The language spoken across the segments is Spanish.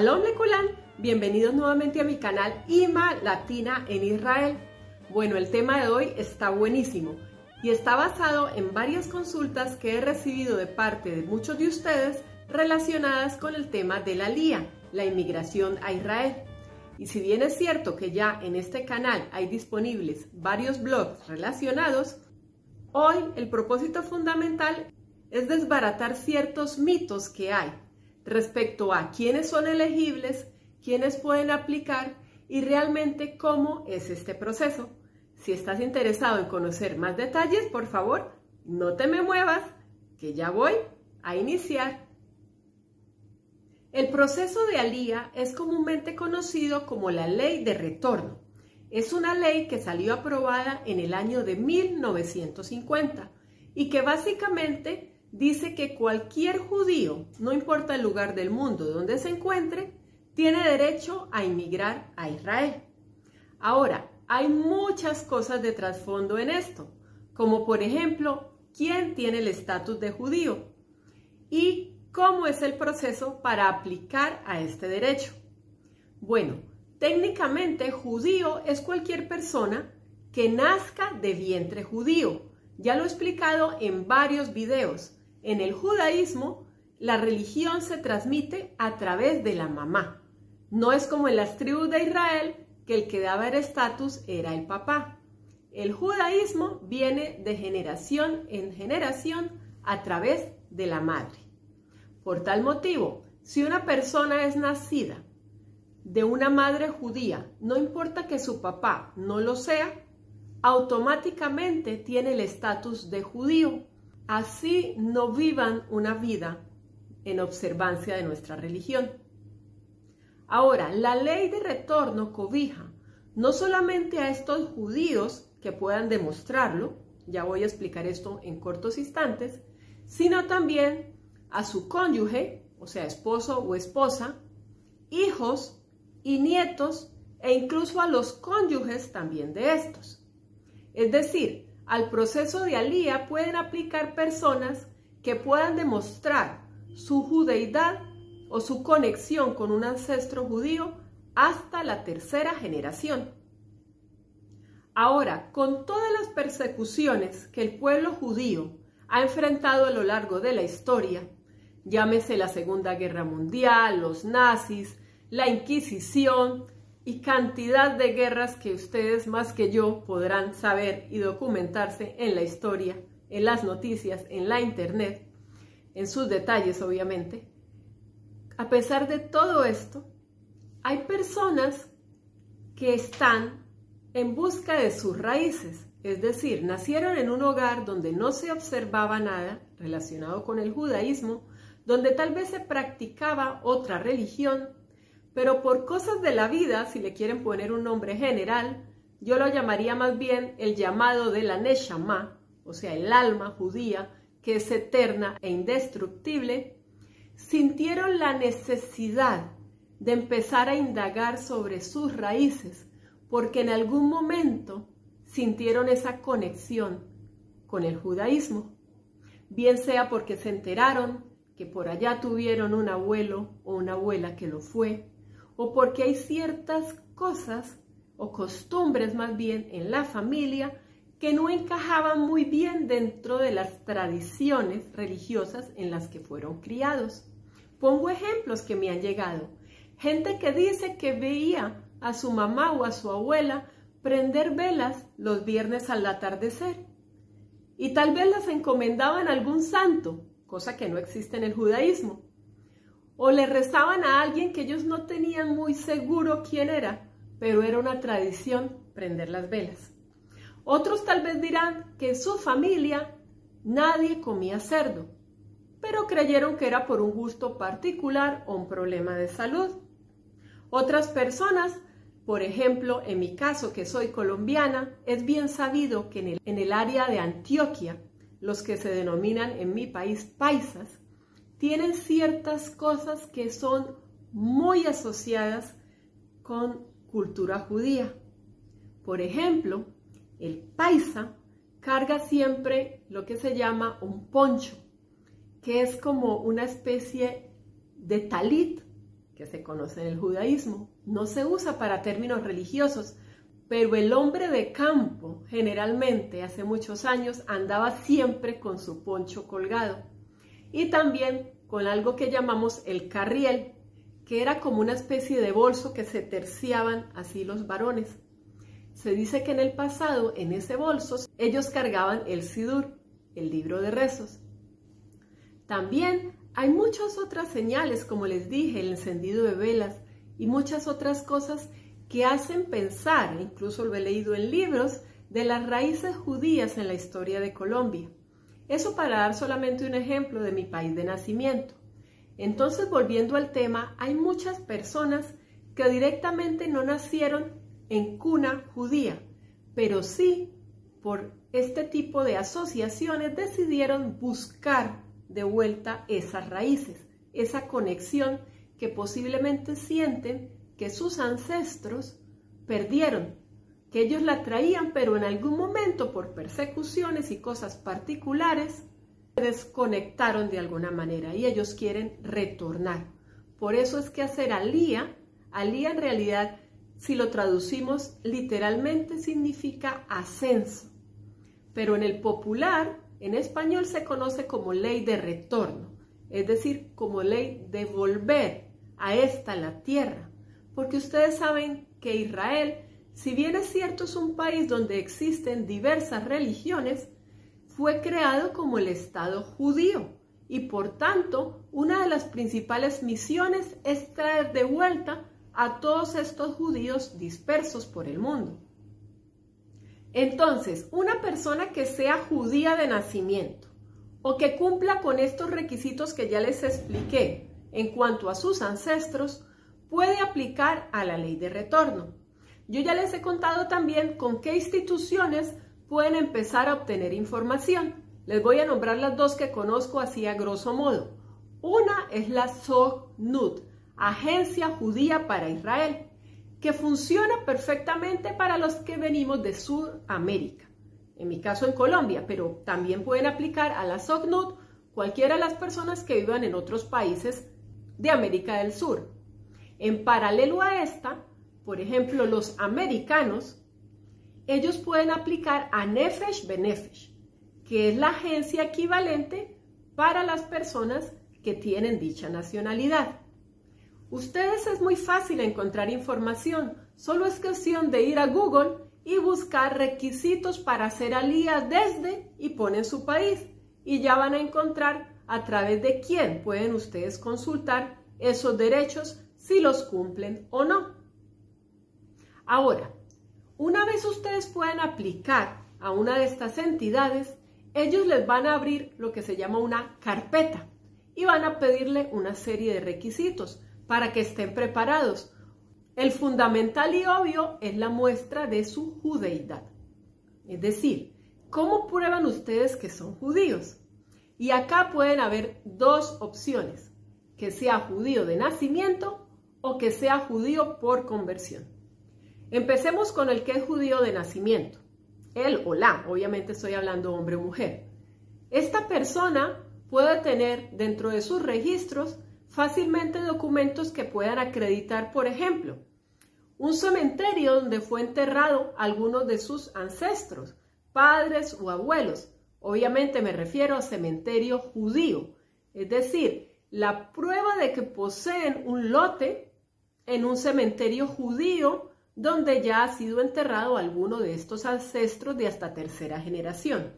Shalom Lekulam, bienvenidos nuevamente a mi canal IMA Latina en Israel. Bueno, el tema de hoy está buenísimo y está basado en varias consultas que he recibido de parte de muchos de ustedes relacionadas con el tema de la Alía, la inmigración a Israel. Y si bien es cierto que ya en este canal hay disponibles varios blogs relacionados, hoy el propósito fundamental es desbaratar ciertos mitos que hay respecto a quiénes son elegibles, quiénes pueden aplicar y realmente cómo es este proceso. Si estás interesado en conocer más detalles, por favor, no te me muevas, que ya voy a iniciar. El proceso de Alía es comúnmente conocido como la ley de retorno. Es una ley que salió aprobada en el año de 1950 y que básicamente dice que cualquier judío, no importa el lugar del mundo donde se encuentre, tiene derecho a inmigrar a Israel. Ahora, hay muchas cosas de trasfondo en esto, como por ejemplo, quién tiene el estatus de judío y cómo es el proceso para aplicar a este derecho. Bueno, técnicamente judío es cualquier persona que nazca de vientre judío. Ya lo he explicado en varios videos. En el judaísmo, la religión se transmite a través de la mamá. No es como en las tribus de Israel, que el que daba el estatus era el papá. El judaísmo viene de generación en generación a través de la madre. Por tal motivo, si una persona es nacida de una madre judía, no importa que su papá no lo sea, automáticamente tiene el estatus de judío. Así no vivan una vida en observancia de nuestra religión. Ahora, la ley de retorno cobija no solamente a estos judíos que puedan demostrarlo, ya voy a explicar esto en cortos instantes, sino también a su cónyuge, o sea, esposo o esposa, hijos y nietos, e incluso a los cónyuges también de estos. Es decir, al proceso de Alía pueden aplicar personas que puedan demostrar su judeidad o su conexión con un ancestro judío hasta la tercera generación. Ahora, con todas las persecuciones que el pueblo judío ha enfrentado a lo largo de la historia, llámese la Segunda Guerra Mundial, los nazis, la Inquisición y cantidad de guerras que ustedes más que yo podrán saber y documentarse en la historia, en las noticias, en la internet, en sus detalles obviamente. A pesar de todo esto, hay personas que están en busca de sus raíces, es decir, nacieron en un hogar donde no se observaba nada relacionado con el judaísmo, donde tal vez se practicaba otra religión, pero por cosas de la vida, si le quieren poner un nombre general, yo lo llamaría más bien el llamado de la Neshama, o sea, el alma judía, que es eterna e indestructible, sintieron la necesidad de empezar a indagar sobre sus raíces, porque en algún momento sintieron esa conexión con el judaísmo, bien sea porque se enteraron que por allá tuvieron un abuelo o una abuela que lo fue, o porque hay ciertas cosas o costumbres más bien en la familia que no encajaban muy bien dentro de las tradiciones religiosas en las que fueron criados. Pongo ejemplos que me han llegado. Gente que dice que veía a su mamá o a su abuela prender velas los viernes al atardecer y tal vez las encomendaban a algún santo, cosa que no existe en el judaísmo. O le rezaban a alguien que ellos no tenían muy seguro quién era, pero era una tradición prender las velas. Otros tal vez dirán que en su familia nadie comía cerdo, pero creyeron que era por un gusto particular o un problema de salud. Otras personas, por ejemplo, en mi caso que soy colombiana, es bien sabido que en el área de Antioquia, los que se denominan en mi país paisas, tienen ciertas cosas que son muy asociadas con cultura judía. Por ejemplo, el paisa carga siempre lo que se llama un poncho, que es como una especie de talit, que se conoce en el judaísmo. No se usa para términos religiosos, pero el hombre de campo generalmente hace muchos años andaba siempre con su poncho colgado y también con algo que llamamos el carriel, que era como una especie de bolso que se terciaban así los varones. Se dice que en el pasado, en ese bolso, ellos cargaban el Sidur, el libro de rezos. También hay muchas otras señales, como les dije, el encendido de velas y muchas otras cosas que hacen pensar, incluso lo he leído en libros, de las raíces judías en la historia de Colombia. Eso para dar solamente un ejemplo de mi país de nacimiento. Entonces, volviendo al tema, hay muchas personas que directamente no nacieron en cuna judía, pero sí, por este tipo de asociaciones, decidieron buscar de vuelta esas raíces, esa conexión que posiblemente sienten que sus ancestros perdieron, que ellos la traían, pero en algún momento por persecuciones y cosas particulares se desconectaron de alguna manera y ellos quieren retornar. Por eso es que hacer alía en realidad, si lo traducimos literalmente, significa ascenso, pero en el popular, en español, se conoce como ley de retorno, es decir, como ley de volver a esta la tierra. Porque ustedes saben que Israel, si bien es cierto es un país donde existen diversas religiones, fue creado como el Estado judío y por tanto una de las principales misiones es traer de vuelta a todos estos judíos dispersos por el mundo. Entonces, una persona que sea judía de nacimiento o que cumpla con estos requisitos que ya les expliqué en cuanto a sus ancestros, puede aplicar a la ley de retorno. Yo ya les he contado también con qué instituciones pueden empezar a obtener información. Les voy a nombrar las dos que conozco así a grosso modo. Una es la Sognud, Agencia Judía para Israel, que funciona perfectamente para los que venimos de Sudamérica. En mi caso en Colombia, pero también pueden aplicar a la Sognud cualquiera de las personas que vivan en otros países de América del Sur. En paralelo a esta, por ejemplo, los americanos, ellos pueden aplicar a Nefesh Benefesh, que es la agencia equivalente para las personas que tienen dicha nacionalidad. Ustedes es muy fácil encontrar información, solo es cuestión de ir a Google y buscar requisitos para hacer alía desde y ponen su país y ya van a encontrar a través de quién pueden ustedes consultar esos derechos si los cumplen o no. Ahora, una vez ustedes puedan aplicar a una de estas entidades, ellos les van a abrir lo que se llama una carpeta y van a pedirle una serie de requisitos para que estén preparados. El fundamental y obvio es la muestra de su judeidad. Es decir, ¿cómo prueban ustedes que son judíos? Y acá pueden haber dos opciones, que sea judío de nacimiento o que sea judío por conversión. Empecemos con el que es judío de nacimiento. Él o la, obviamente estoy hablando hombre o mujer. Esta persona puede tener dentro de sus registros fácilmente documentos que puedan acreditar, por ejemplo, un cementerio donde fue enterrado algunos de sus ancestros, padres o abuelos. Obviamente me refiero a cementerio judío, es decir, la prueba de que poseen un lote en un cementerio judío donde ya ha sido enterrado alguno de estos ancestros de hasta tercera generación.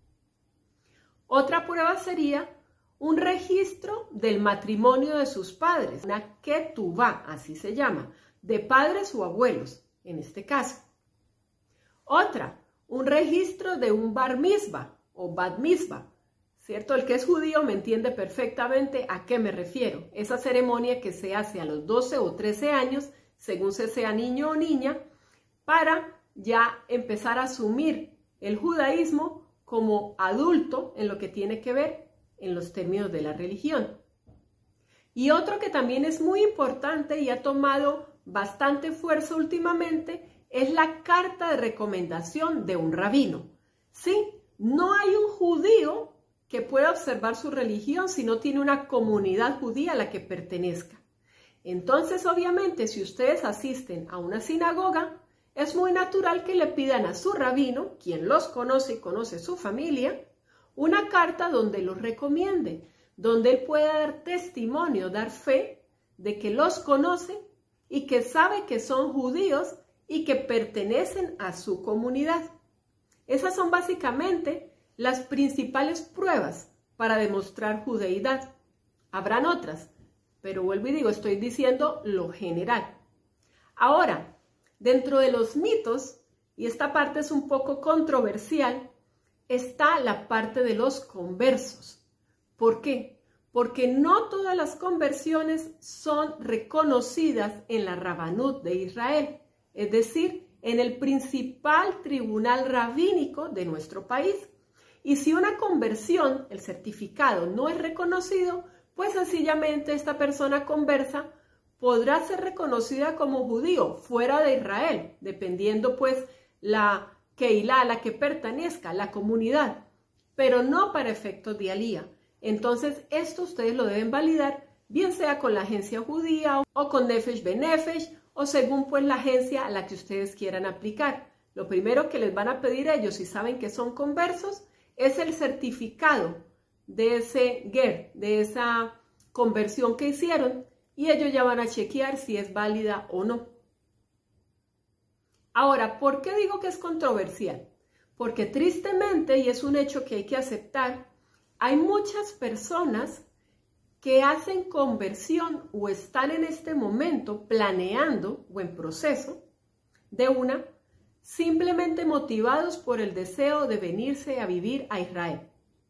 Otra prueba sería un registro del matrimonio de sus padres, una ketubá, así se llama, de padres o abuelos, en este caso. Otra, un registro de un bar mitzvah o bat mitzvah, ¿cierto? El que es judío me entiende perfectamente a qué me refiero. Esa ceremonia que se hace a los 12 o 13 años, según se sea niño o niña, para ya empezar a asumir el judaísmo como adulto en lo que tiene que ver en los términos de la religión. Y otro que también es muy importante y ha tomado bastante fuerza últimamente es la carta de recomendación de un rabino. Sí, no hay un judío que pueda observar su religión si no tiene una comunidad judía a la que pertenezca. Entonces, obviamente, si ustedes asisten a una sinagoga, es muy natural que le pidan a su rabino, quien los conoce y conoce su familia, una carta donde los recomiende, donde él pueda dar testimonio, dar fe de que los conoce y que sabe que son judíos y que pertenecen a su comunidad. Esas son básicamente las principales pruebas para demostrar judeidad. Habrán otras, pero vuelvo y digo, estoy diciendo lo general. Ahora, dentro de los mitos, y esta parte es un poco controversial, está la parte de los conversos. ¿Por qué? Porque no todas las conversiones son reconocidas en la Rabanut de Israel, es decir, en el principal tribunal rabínico de nuestro país. Y si una conversión, el certificado, no es reconocido, pues sencillamente esta persona conversa podrá ser reconocida como judío fuera de Israel, dependiendo pues la Keilah a la que pertenezca, la comunidad, pero no para efectos de alía. Entonces esto ustedes lo deben validar, bien sea con la agencia judía o con Nefesh Benefesh, o según pues la agencia a la que ustedes quieran aplicar. Lo primero que les van a pedir ellos, si saben que son conversos, es el certificado de ese ger, de esa conversión que hicieron, y ellos ya van a chequear si es válida o no. Ahora, ¿por qué digo que es controversial? Porque tristemente, y es un hecho que hay que aceptar, hay muchas personas que hacen conversión o están en este momento planeando o en proceso de una, simplemente motivados por el deseo de venirse a vivir a Israel.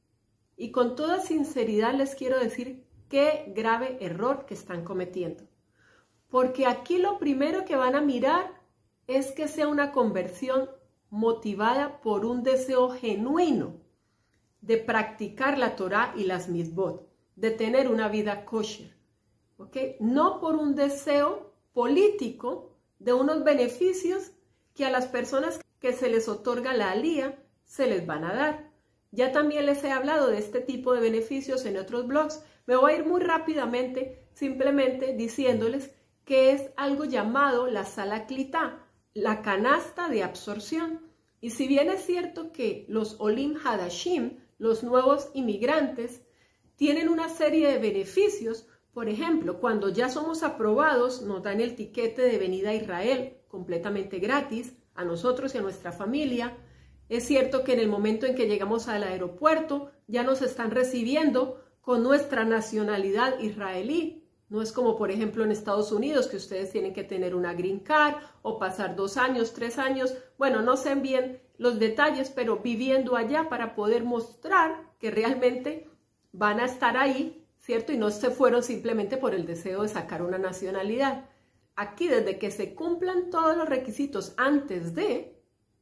Y con toda sinceridad les quiero decir qué grave error que están cometiendo. Porque aquí lo primero que van a mirar es que sea una conversión motivada por un deseo genuino de practicar la Torá y las mitzvot, de tener una vida kosher, ¿ok? No por un deseo político de unos beneficios que a las personas que se les otorga la alía se les van a dar. Ya también les he hablado de este tipo de beneficios en otros blogs. Me voy a ir muy rápidamente, simplemente diciéndoles que es algo llamado la sala klitá, la canasta de absorción. Y si bien es cierto que los olim hadashim, los nuevos inmigrantes, tienen una serie de beneficios, por ejemplo, cuando ya somos aprobados, nos dan el tiquete de venida a Israel completamente gratis, a nosotros y a nuestra familia. Es cierto que en el momento en que llegamos al aeropuerto, ya nos están recibiendo con nuestra nacionalidad israelí. No es como, por ejemplo, en Estados Unidos, que ustedes tienen que tener una green card o pasar 2 años, 3 años. Bueno, no sé bien los detalles, pero viviendo allá para poder mostrar que realmente van a estar ahí, ¿cierto? Y no se fueron simplemente por el deseo de sacar una nacionalidad. Aquí, desde que se cumplan todos los requisitos antes de,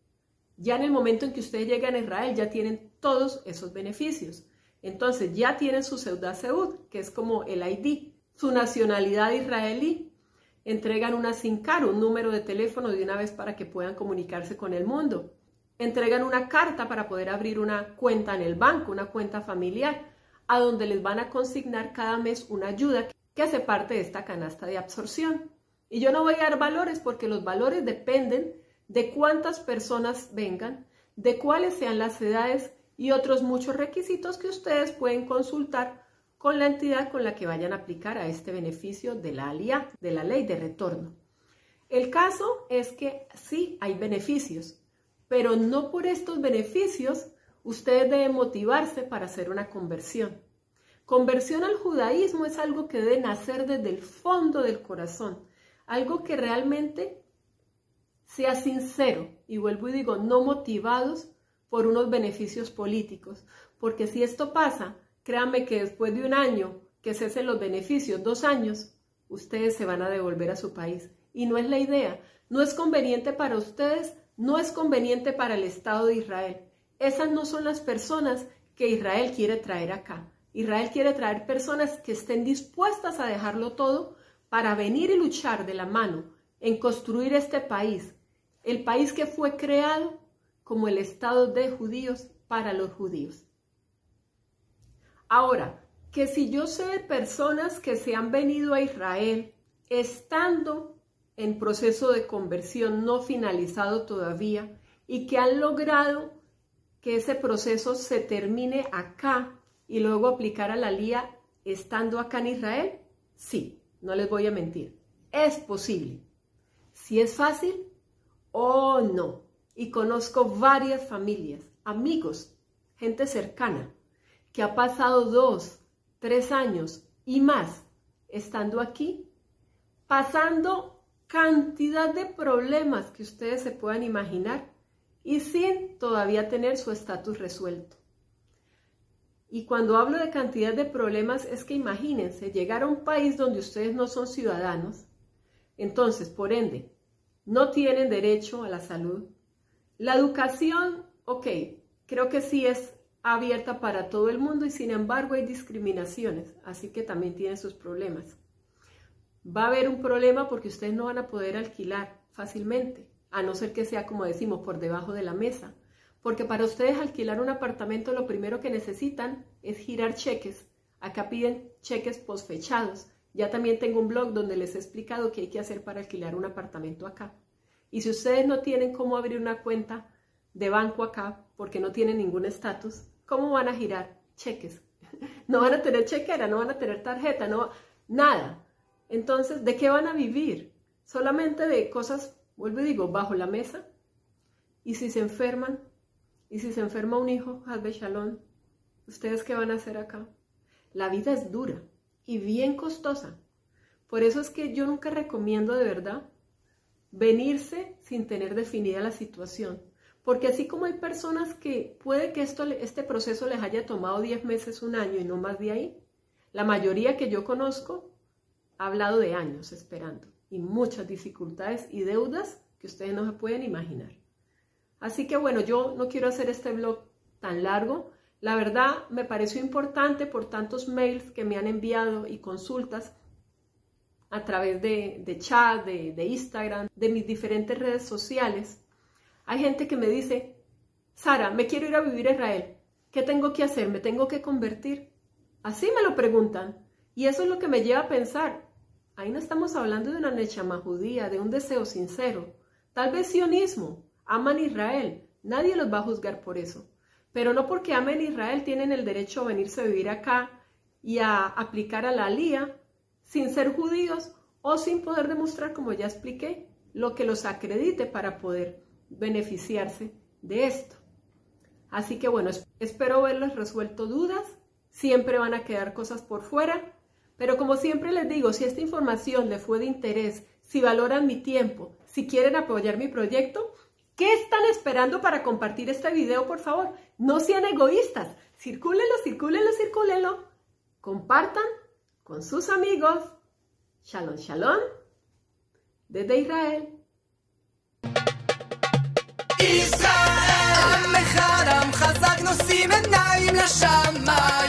ya en el momento en que ustedes llegan a Israel, ya tienen todos esos beneficios. Entonces, ya tienen su Seudat Seud, que es como el ID, su nacionalidad israelí. Entregan una SIM card, un número de teléfono de una vez para que puedan comunicarse con el mundo. Entregan una carta para poder abrir una cuenta en el banco, una cuenta familiar, a donde les van a consignar cada mes una ayuda que hace parte de esta canasta de absorción. Y yo no voy a dar valores porque los valores dependen de cuántas personas vengan, de cuáles sean las edades y otros muchos requisitos que ustedes pueden consultar con la entidad con la que vayan a aplicar a este beneficio de la aliyá, de la ley de retorno. El caso es que sí hay beneficios, pero no por estos beneficios ustedes deben motivarse para hacer una conversión. Conversión al judaísmo es algo que debe nacer desde el fondo del corazón, algo que realmente sea sincero, y vuelvo y digo, no motivados por unos beneficios políticos, porque si esto pasa, créanme que después de 1 año que cesen los beneficios, 2 años, ustedes se van a devolver a su país, y no es la idea, no es conveniente para ustedes, no es conveniente para el Estado de Israel. Esas no son las personas que Israel quiere traer acá. Israel quiere traer personas que estén dispuestas a dejarlo todo para venir y luchar de la mano en construir este país, el país que fue creado como el Estado de judíos para los judíos. Ahora, que si yo sé de personas que se han venido a Israel estando en proceso de conversión no finalizado todavía y que han logrado que ese proceso se termine acá y luego aplicar a la Aliyah estando acá en Israel? Sí, no les voy a mentir, es posible. Si es fácil o no. Y conozco varias familias, amigos, gente cercana, que ha pasado 2, 3 años y más estando aquí, pasando cantidad de problemas que ustedes se puedan imaginar y sin todavía tener su estatus resuelto. Y cuando hablo de cantidad de problemas es que imagínense, llegar a un país donde ustedes no son ciudadanos, entonces, por ende, no tienen derecho a la salud. La educación, ok, creo que sí es abierta para todo el mundo y sin embargo hay discriminaciones, así que también tienen sus problemas. Va a haber un problema porque ustedes no van a poder alquilar fácilmente, a no ser que sea, como decimos, por debajo de la mesa. Porque para ustedes alquilar un apartamento lo primero que necesitan es girar cheques. Acá piden cheques posfechados. Ya también tengo un blog donde les he explicado qué hay que hacer para alquilar un apartamento acá. Y si ustedes no tienen cómo abrir una cuenta de banco acá, porque no tienen ningún estatus, ¿cómo van a girar cheques? No van a tener chequera, no van a tener tarjeta, no, nada. Entonces, ¿de qué van a vivir? Solamente de cosas, vuelvo y digo, bajo la mesa. ¿Y si se enferman? ¿Y si se enferma un hijo, Hazbe Shalom? ¿Ustedes qué van a hacer acá? La vida es dura y bien costosa. Por eso es que yo nunca recomiendo de verdad venirse sin tener definida la situación. Porque así como hay personas que puede que este proceso les haya tomado 10 meses, 1 año y no más de ahí, la mayoría que yo conozco ha hablado de años esperando y muchas dificultades y deudas que ustedes no se pueden imaginar. Así que bueno, yo no quiero hacer este blog tan largo. La verdad me pareció importante por tantos mails que me han enviado y consultas a través de chat, de Instagram, de mis diferentes redes sociales. Hay gente que me dice, Sara, me quiero ir a vivir a Israel. ¿Qué tengo que hacer? ¿Me tengo que convertir? Así me lo preguntan. Y eso es lo que me lleva a pensar. Ahí no estamos hablando de una neshama judía, de un deseo sincero. Tal vez sionismo, aman Israel. Nadie los va a juzgar por eso. Pero no porque amen Israel tienen el derecho a venirse a vivir acá y a aplicar a la Aliyah sin ser judíos o sin poder demostrar, como ya expliqué, lo que los acredite para poder beneficiarse de esto. Así que bueno, espero haberles resuelto dudas. Siempre van a quedar cosas por fuera, pero como siempre les digo, si esta información les fue de interés, si valoran mi tiempo, si quieren apoyar mi proyecto, ¿qué están esperando para compartir este video, por favor? No sean egoístas, circúlenlo, circúlenlo, circúlenlo, compartan con sus amigos. Shalom, shalom, desde Israel. ישראל, עם אחד עם חזק נושאים עיניים לשמיים